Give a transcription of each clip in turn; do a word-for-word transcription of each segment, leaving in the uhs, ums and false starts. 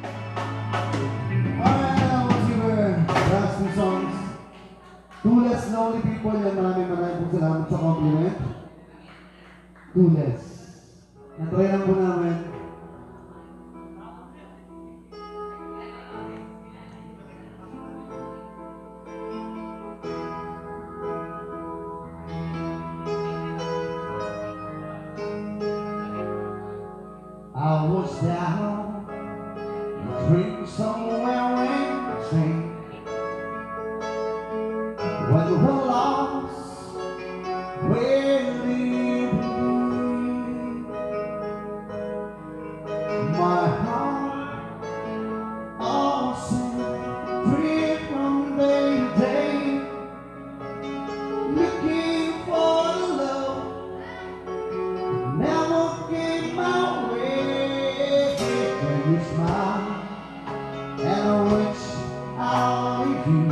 Alright, now once you were last two songs. Two less lonely people, yan maraming maraming po salamat sa compliment. Two less. Natry lang po namin. I was down, dreaming somewhere in the train. When we were lost, where did we be? My heart also dreamed from day to day, looking for the love that never came my way. Can you smile and I wish I'll leave you?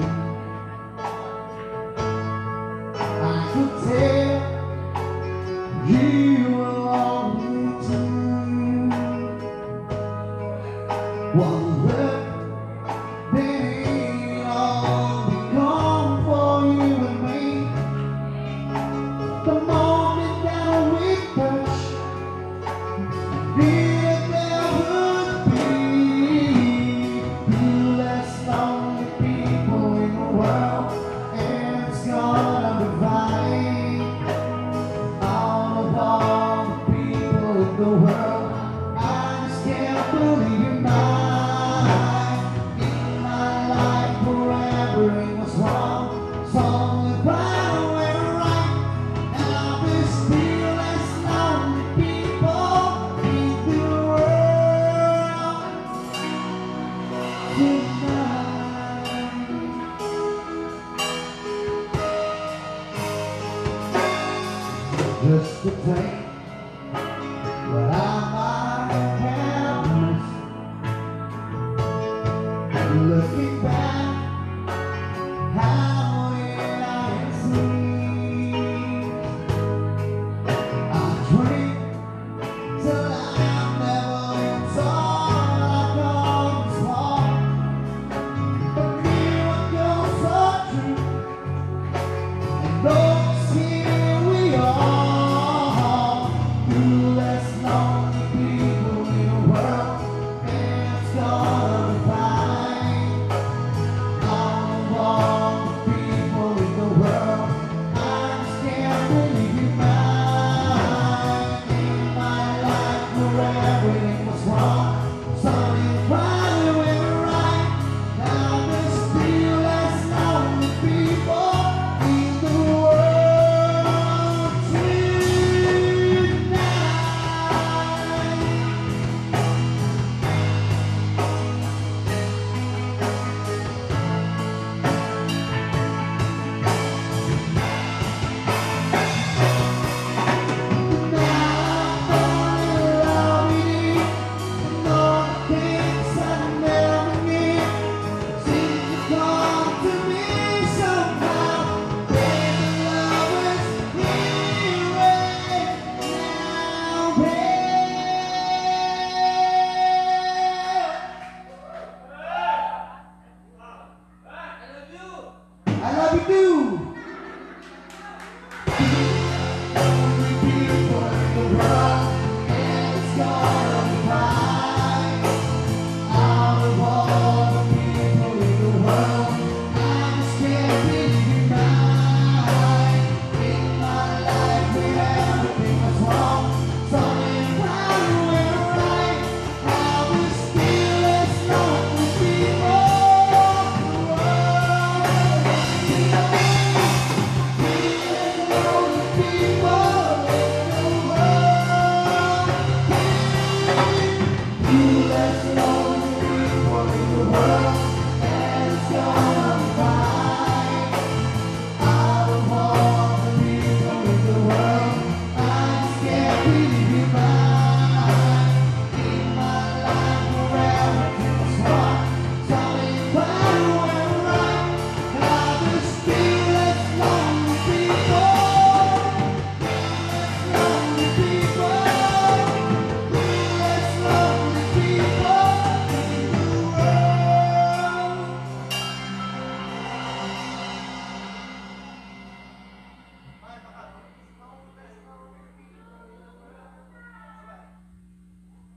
Just to take what I might have missed. Looking back, how did I see? I drink till I'm never in thought I come small. But me what goes so true, and those here we are.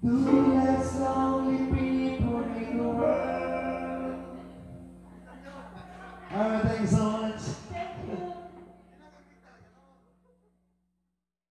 to